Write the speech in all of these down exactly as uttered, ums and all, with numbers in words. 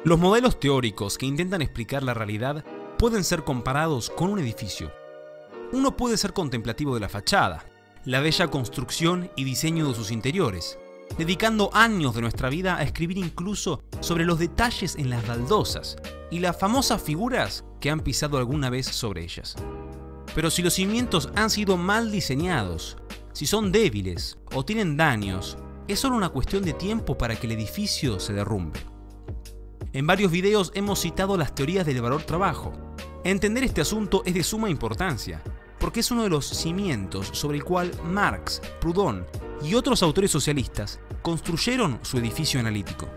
Los modelos teóricos que intentan explicar la realidad pueden ser comparados con un edificio. Uno puede ser contemplativo de la fachada, la bella construcción y diseño de sus interiores, dedicando años de nuestra vida a escribir incluso sobre los detalles en las baldosas y las famosas figuras que han pisado alguna vez sobre ellas. Pero si los cimientos han sido mal diseñados, si son débiles o tienen daños, es solo una cuestión de tiempo para que el edificio se derrumbe. En varios videos hemos citado las teorías del valor trabajo. Entender este asunto es de suma importancia, porque es uno de los cimientos sobre el cual Marx, Proudhon y otros autores socialistas construyeron su edificio analítico.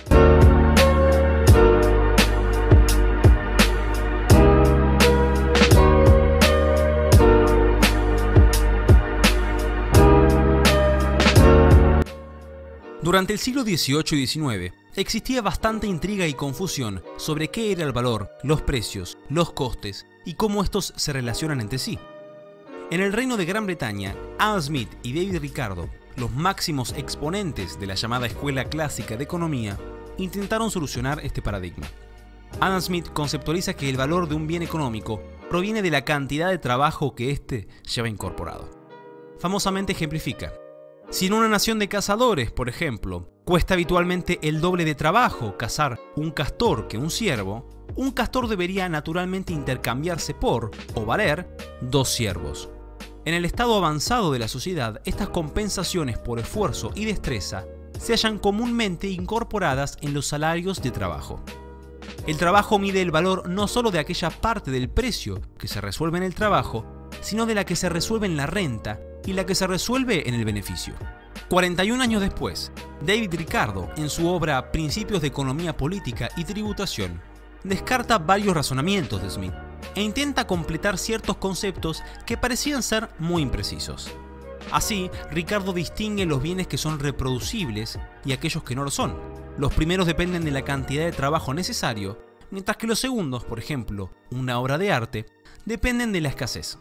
Durante el siglo dieciocho y diecinueve existía bastante intriga y confusión sobre qué era el valor, los precios, los costes y cómo estos se relacionan entre sí. En el Reino de Gran Bretaña, Adam Smith y David Ricardo, los máximos exponentes de la llamada Escuela Clásica de Economía, intentaron solucionar este paradigma. Adam Smith conceptualiza que el valor de un bien económico proviene de la cantidad de trabajo que éste lleva incorporado. Famosamente ejemplifica: si en una nación de cazadores, por ejemplo, cuesta habitualmente el doble de trabajo cazar un castor que un ciervo, un castor debería naturalmente intercambiarse por, o valer, dos ciervos. En el estado avanzado de la sociedad, estas compensaciones por esfuerzo y destreza se hallan comúnmente incorporadas en los salarios de trabajo. El trabajo mide el valor no solo de aquella parte del precio que se resuelve en el trabajo, sino de la que se resuelve en la renta y la que se resuelve en el beneficio. cuarenta y un años después, David Ricardo, en su obra Principios de Economía Política y Tributación, descarta varios razonamientos de Smith e intenta completar ciertos conceptos que parecían ser muy imprecisos. Así, Ricardo distingue los bienes que son reproducibles y aquellos que no lo son. Los primeros dependen de la cantidad de trabajo necesario, mientras que los segundos, por ejemplo, una obra de arte, dependen de la escasez.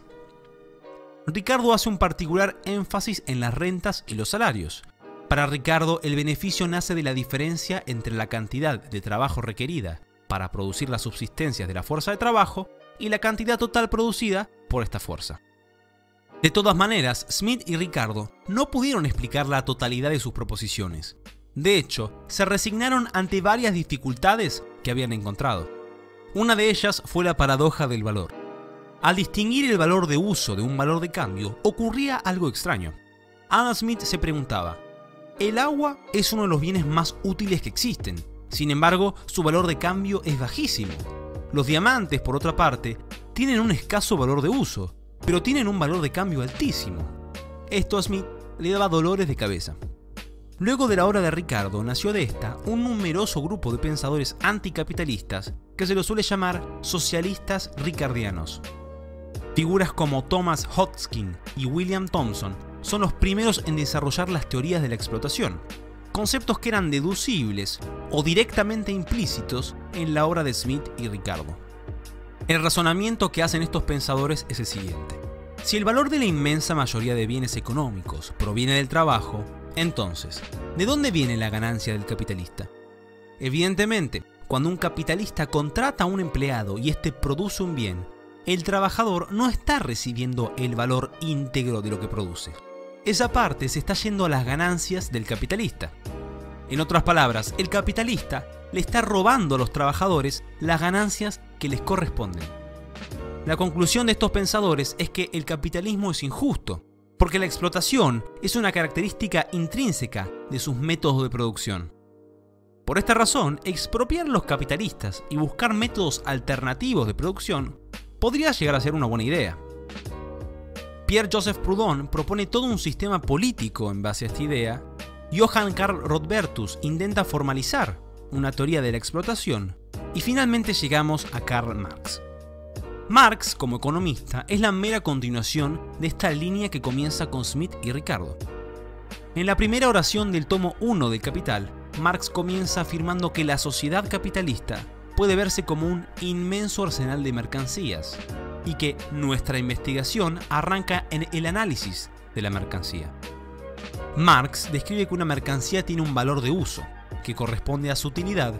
Ricardo hace un particular énfasis en las rentas y los salarios. Para Ricardo, el beneficio nace de la diferencia entre la cantidad de trabajo requerida para producir las subsistencias de la fuerza de trabajo y la cantidad total producida por esta fuerza. De todas maneras, Smith y Ricardo no pudieron explicar la totalidad de sus proposiciones. De hecho, se resignaron ante varias dificultades que habían encontrado. Una de ellas fue la paradoja del valor. Al distinguir el valor de uso de un valor de cambio, ocurría algo extraño. Adam Smith se preguntaba: el agua es uno de los bienes más útiles que existen, sin embargo, su valor de cambio es bajísimo. Los diamantes, por otra parte, tienen un escaso valor de uso, pero tienen un valor de cambio altísimo. Esto a Smith le daba dolores de cabeza. Luego de la obra de Ricardo, nació de esta un numeroso grupo de pensadores anticapitalistas que se los suele llamar socialistas ricardianos. Figuras como Thomas Hodgkin y William Thomson son los primeros en desarrollar las teorías de la explotación, conceptos que eran deducibles o directamente implícitos en la obra de Smith y Ricardo. El razonamiento que hacen estos pensadores es el siguiente: si el valor de la inmensa mayoría de bienes económicos proviene del trabajo, entonces, ¿de dónde viene la ganancia del capitalista? Evidentemente, cuando un capitalista contrata a un empleado y éste produce un bien, el trabajador no está recibiendo el valor íntegro de lo que produce. Esa parte se está yendo a las ganancias del capitalista. En otras palabras, el capitalista le está robando a los trabajadores las ganancias que les corresponden. La conclusión de estos pensadores es que el capitalismo es injusto, porque la explotación es una característica intrínseca de sus métodos de producción. Por esta razón, expropiar a los capitalistas y buscar métodos alternativos de producción podría llegar a ser una buena idea. Pierre-Joseph Proudhon propone todo un sistema político en base a esta idea. Johann Karl Rodbertus intenta formalizar una teoría de la explotación y finalmente llegamos a Karl Marx. Marx, como economista, es la mera continuación de esta línea que comienza con Smith y Ricardo. En la primera oración del tomo uno del Capital, Marx comienza afirmando que la sociedad capitalista puede verse como un inmenso arsenal de mercancías y que nuestra investigación arranca en el análisis de la mercancía. Marx describe que una mercancía tiene un valor de uso, que corresponde a su utilidad,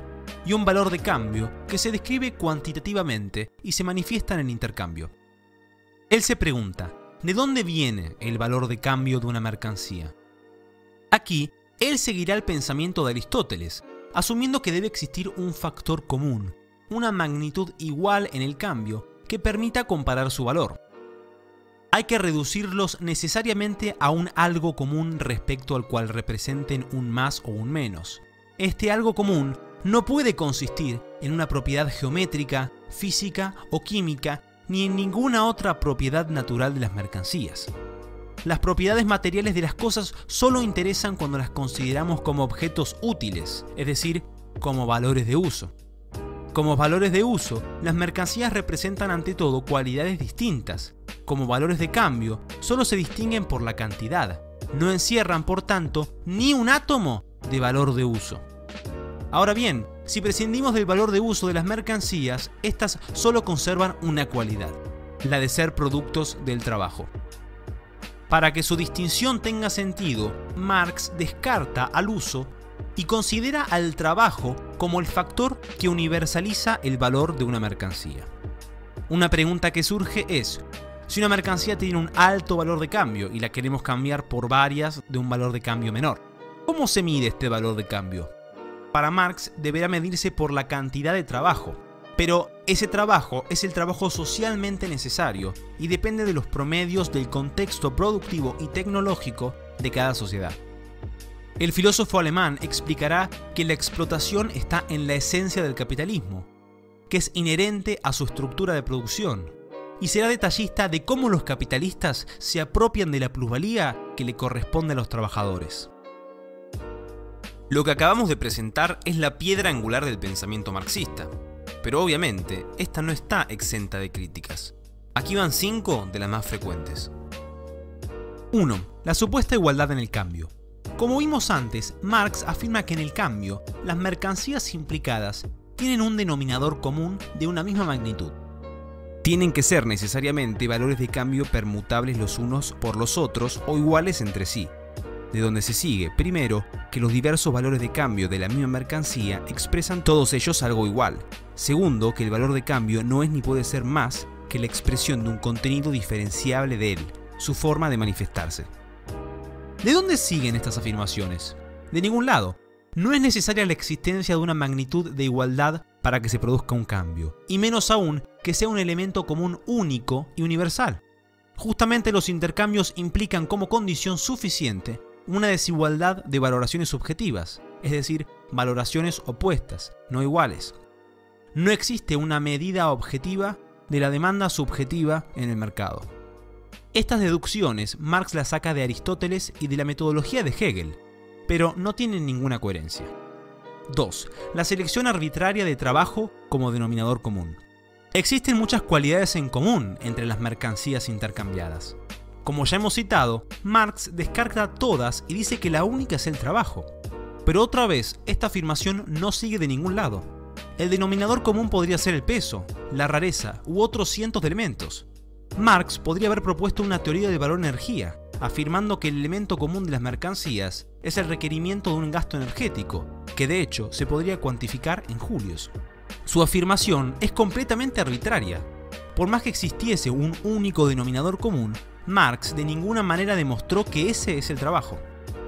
y un valor de cambio que se describe cuantitativamente y se manifiesta en el intercambio. Él se pregunta, ¿de dónde viene el valor de cambio de una mercancía? Aquí, él seguirá el pensamiento de Aristóteles, asumiendo que debe existir un factor común, una magnitud igual en el cambio que permita comparar su valor. Hay que reducirlos necesariamente a un algo común respecto al cual representen un más o un menos. Este algo común no puede consistir en una propiedad geométrica, física o química, ni en ninguna otra propiedad natural de las mercancías. Las propiedades materiales de las cosas solo interesan cuando las consideramos como objetos útiles, es decir, como valores de uso. Como valores de uso, las mercancías representan ante todo cualidades distintas. Como valores de cambio, solo se distinguen por la cantidad. No encierran, por tanto, ni un átomo de valor de uso. Ahora bien, si prescindimos del valor de uso de las mercancías, estas solo conservan una cualidad, la de ser productos del trabajo. Para que su distinción tenga sentido, Marx descarta al uso y considera al trabajo como el factor que universaliza el valor de una mercancía. Una pregunta que surge es, si una mercancía tiene un alto valor de cambio y la queremos cambiar por varias de un valor de cambio menor, ¿cómo se mide este valor de cambio? Para Marx deberá medirse por la cantidad de trabajo, pero ese trabajo es el trabajo socialmente necesario y depende de los promedios del contexto productivo y tecnológico de cada sociedad. El filósofo alemán explicará que la explotación está en la esencia del capitalismo, que es inherente a su estructura de producción, y será detallista de cómo los capitalistas se apropian de la plusvalía que le corresponde a los trabajadores. Lo que acabamos de presentar es la piedra angular del pensamiento marxista, pero obviamente esta no está exenta de críticas. Aquí van cinco de las más frecuentes. uno. La supuesta igualdad en el cambio. Como vimos antes, Marx afirma que en el cambio, las mercancías implicadas tienen un denominador común de una misma magnitud. Tienen que ser necesariamente valores de cambio permutables los unos por los otros o iguales entre sí, de donde se sigue, primero, que los diversos valores de cambio de la misma mercancía expresan todos ellos algo igual. Segundo, que el valor de cambio no es ni puede ser más que la expresión de un contenido diferenciable de él, su forma de manifestarse. ¿De dónde siguen estas afirmaciones? De ningún lado. No es necesaria la existencia de una magnitud de igualdad para que se produzca un cambio, y menos aún que sea un elemento común único y universal. Justamente los intercambios implican como condición suficiente una desigualdad de valoraciones subjetivas, es decir, valoraciones opuestas, no iguales. No existe una medida objetiva de la demanda subjetiva en el mercado. Estas deducciones Marx las saca de Aristóteles y de la metodología de Hegel, pero no tienen ninguna coherencia. dos. La selección arbitraria de trabajo como denominador común. Existen muchas cualidades en común entre las mercancías intercambiadas. Como ya hemos citado, Marx descarta todas y dice que la única es el trabajo. Pero otra vez, esta afirmación no sigue de ningún lado. El denominador común podría ser el peso, la rareza u otros cientos de elementos. Marx podría haber propuesto una teoría del valor energía, afirmando que el elemento común de las mercancías es el requerimiento de un gasto energético, que de hecho se podría cuantificar en julios. Su afirmación es completamente arbitraria. Por más que existiese un único denominador común, Marx de ninguna manera demostró que ese es el trabajo.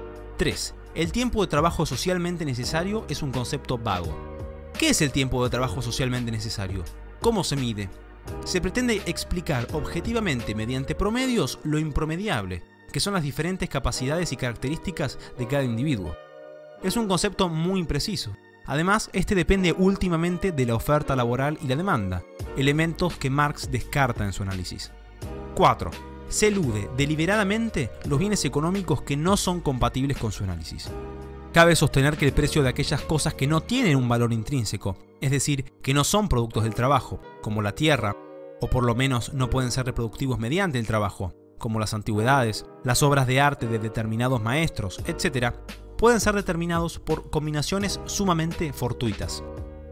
tres. El tiempo de trabajo socialmente necesario es un concepto vago. ¿Qué es el tiempo de trabajo socialmente necesario? ¿Cómo se mide? Se pretende explicar objetivamente mediante promedios lo impromediable, que son las diferentes capacidades y características de cada individuo. Es un concepto muy impreciso. Además, este depende últimamente de la oferta laboral y la demanda, elementos que Marx descarta en su análisis. cuatro. Se elude deliberadamente los bienes económicos que no son compatibles con su análisis. Cabe sostener que el precio de aquellas cosas que no tienen un valor intrínseco, es decir, que no son productos del trabajo, como la tierra, o por lo menos no pueden ser reproductivos mediante el trabajo, como las antigüedades, las obras de arte de determinados maestros, etcétera, pueden ser determinados por combinaciones sumamente fortuitas.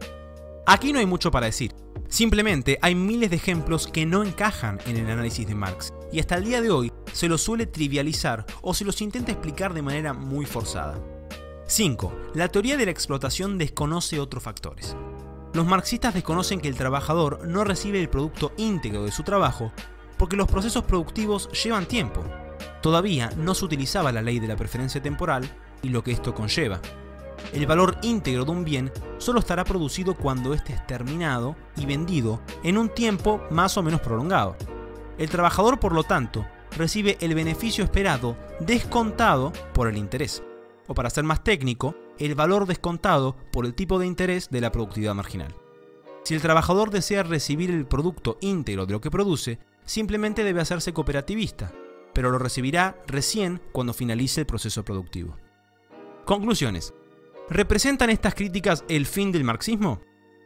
Aquí no hay mucho para decir. Simplemente hay miles de ejemplos que no encajan en el análisis de Marx, y hasta el día de hoy se los suele trivializar o se los intenta explicar de manera muy forzada. cinco. La teoría de la explotación desconoce otros factores. Los marxistas desconocen que el trabajador no recibe el producto íntegro de su trabajo porque los procesos productivos llevan tiempo. Todavía no se utilizaba la ley de la preferencia temporal y lo que esto conlleva. El valor íntegro de un bien solo estará producido cuando éste es terminado y vendido en un tiempo más o menos prolongado. El trabajador, por lo tanto, recibe el beneficio esperado descontado por el interés, o para ser más técnico, el valor descontado por el tipo de interés de la productividad marginal. Si el trabajador desea recibir el producto íntegro de lo que produce, simplemente debe hacerse cooperativista, pero lo recibirá recién cuando finalice el proceso productivo. Conclusiones. ¿Representan estas críticas el fin del marxismo?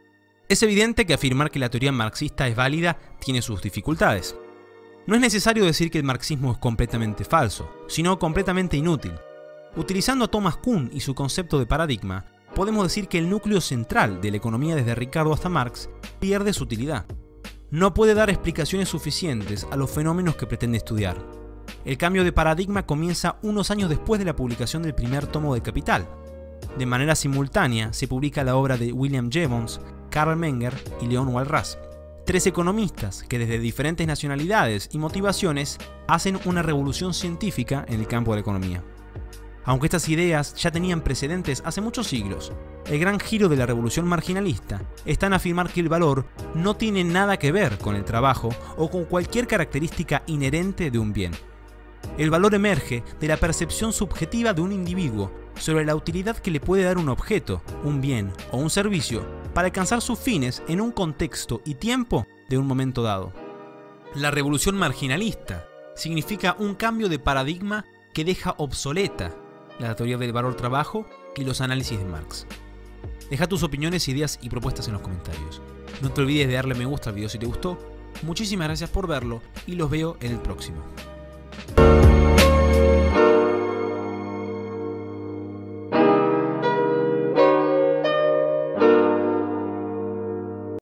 Es evidente que afirmar que la teoría marxista es válida tiene sus dificultades. No es necesario decir que el marxismo es completamente falso, sino completamente inútil. Utilizando a Thomas Kuhn y su concepto de paradigma, podemos decir que el núcleo central de la economía desde Ricardo hasta Marx pierde su utilidad. No puede dar explicaciones suficientes a los fenómenos que pretende estudiar. El cambio de paradigma comienza unos años después de la publicación del primer tomo de Capital. De manera simultánea se publica la obra de William Jevons, Karl Menger y Leon Walras, tres economistas que desde diferentes nacionalidades y motivaciones hacen una revolución científica en el campo de la economía. Aunque estas ideas ya tenían precedentes hace muchos siglos, el gran giro de la revolución marginalista está en afirmar que el valor no tiene nada que ver con el trabajo o con cualquier característica inherente de un bien. El valor emerge de la percepción subjetiva de un individuo sobre la utilidad que le puede dar un objeto, un bien o un servicio para alcanzar sus fines en un contexto y tiempo de un momento dado. La revolución marginalista significa un cambio de paradigma que deja obsoleta la teoría del valor trabajo y los análisis de Marx. Deja tus opiniones, ideas y propuestas en los comentarios. No te olvides de darle me gusta al video si te gustó. Muchísimas gracias por verlo y los veo en el próximo.